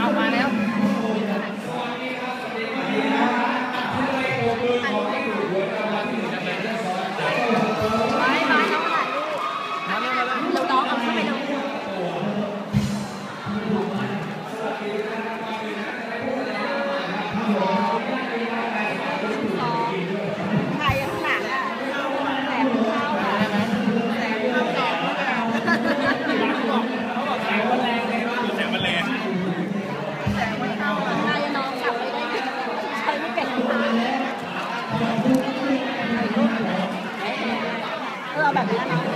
เอามาแล้วเราน้องเอาเข้าไปเลยใครข้างหลังอ่ะแสบเข้าอ่ะแสบเข้าแสบเขาบอกแสงมันแรงเลยว่าแสงมันแรงแสบไม่เข้าอ่ะนายน้องกลับไปได้ไงใช้ไม่เป็นเอาแบบนี้นะ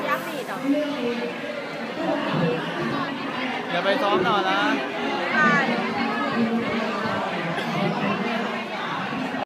อย่าไปซ้อมต่อนะ